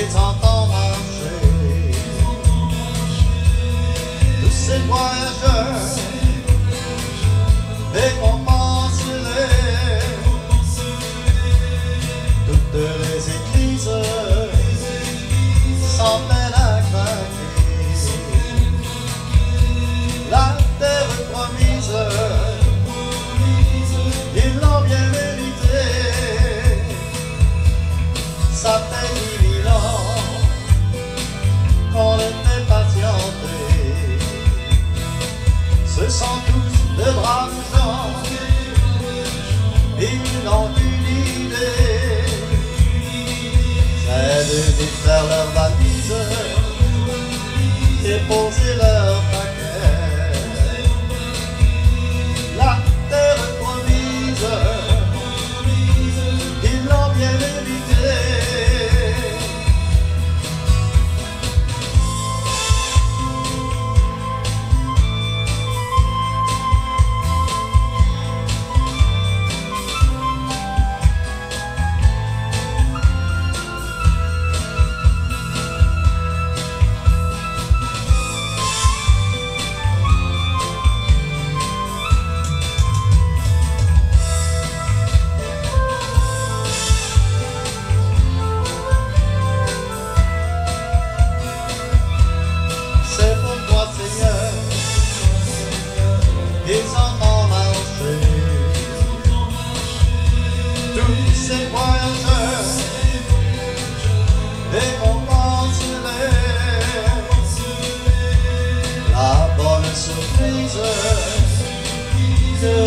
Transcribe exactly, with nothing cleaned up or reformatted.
les entends marcher, tous ces voyageurs, récompense-les, toutes les églises sans peine à craquer, la terre promise, ils l'ont bien mérité. Ça fait dix mille ans qu'on était patienté. Ce sont tous de braves gens, ils n'ont qu'une idée, c'est de défaire leurs valises et poser leur paquet. La terre promise, ils l'ont bien mérité. Ils en ont marché, tous ces voyageurs, récompense-les, la bonne surprise que